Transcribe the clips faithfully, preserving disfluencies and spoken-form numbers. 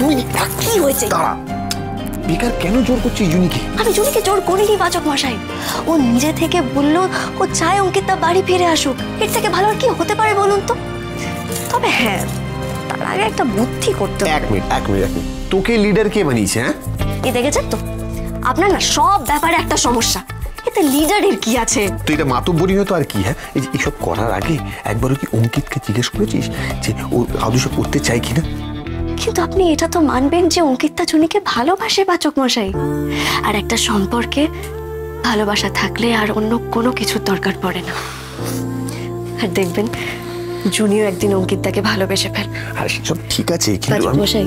তুই কি হয়েছে? বেকার কেন জোর করছিস জুনিকে? আমি জুনিকে জোর করিনি পাচক মশাই। ও নিজে থেকে বলল ও চায় অঙ্কিতা বাড়ি ফিরে আসুক। এর থেকে ভালো আর কি হতে পারে বলুন তো? তবে হ্যাঁ, তার আগে একটা বুদ্ধি করতে হবে। এক মিনিট এক মিনিট এক মিনিট তোকে লিডার কে বানিয়েছে? হ্যাঁ, এই দেখেছেন তো, আপনার না সব ব্যাপারে একটা সমস্যা। এতে লিডারের কি আছে? তো এটা মাতব্বরি হতো আর কি। হ্যাঁ, এই যে এসব করার আগে একবারও কি অঙ্কিতকে জিজ্ঞেস করেছিস যে ও আদৌ সব করতে চায় কিনা? কিন্তু আপনি এটা তো মানবেন যে অঙ্কিতা জুনিকে ভালোবাসে পাচক মশাই। আর একটা সম্পর্কে ভালোবাসা থাকলে আর অন্য কোনো কিছুর দরকার পড়ে না। আর দেখবেন জুনিও একদিন অঙ্কিতাকে ভালোবেসে ফেল। আর সব ঠিক আছে, কিন্তু মশাই,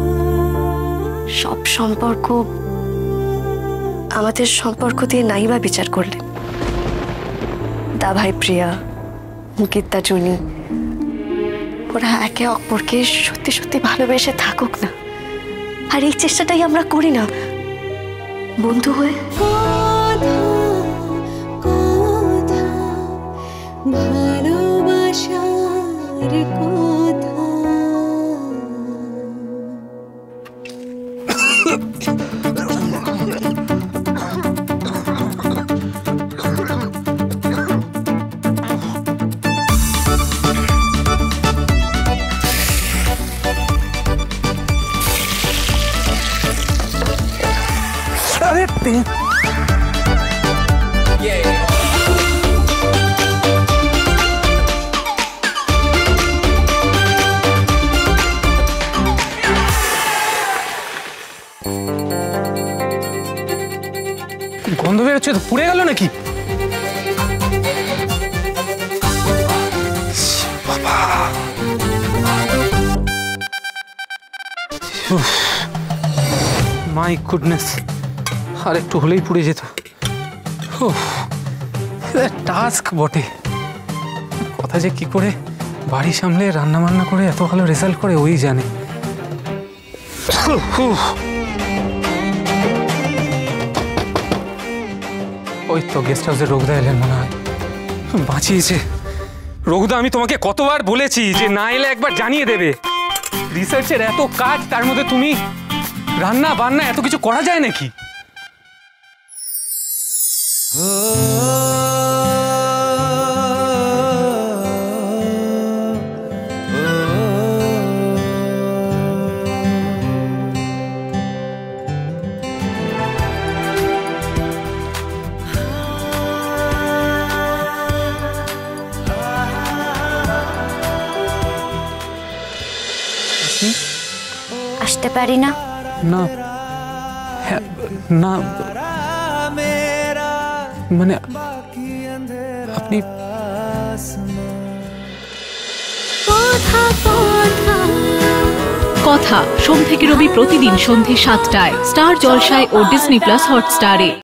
সব সম্পর্ক আমাদের সম্পর্ক দিয়ে নাই বা বিচার করলেন। দা ভাই প্রিয়া, অঙ্কিতা জুনি, ওরা একে অপরকে সত্যি সত্যি ভালোবেসে থাকুক না। আর এই চেষ্টাটাই আমরা করি না বন্ধু হয়ে। ভালোবাসার কথা গন্ধ বেরোচ্ছে তো, পুড়ে গেল নাকি? মাই গুডনেস, আর একটু হলেই পুড়ে যেত। টাস্ক বটে। কথা যে কি করে বাড়ি সামলে রান্না বান্না করে এত ভালো রেজাল্ট করে ওই জানে। ওই তো গেস্ট হাউসে রঘুদা এলেন মনে হয়, বাঁচিয়েছে। রঘুদা, আমি তোমাকে কতবার বলেছি যে না এলে একবার জানিয়ে দেবে। রিসার্চের এত কাজ, তার মধ্যে তুমি রান্না বান্না এত কিছু করা যায় নাকি? আসতে পারি না? না না, মানে আপনি কথা সোম থেকে রবি প্রতিদিন সন্ধ্যে সাতটায় স্টার জলসায় ও ডিজনি প্লাস হটস্টারে।